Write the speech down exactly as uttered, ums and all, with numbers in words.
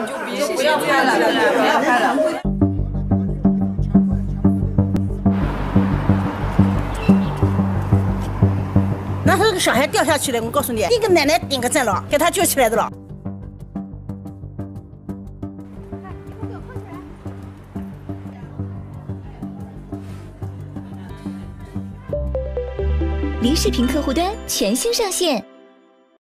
就别不要拍了，不要拍了。 那这个小孩掉下去了，我告诉你，一个奶奶顶个站了，给他救起来的了。 梨视频客户端全新上线。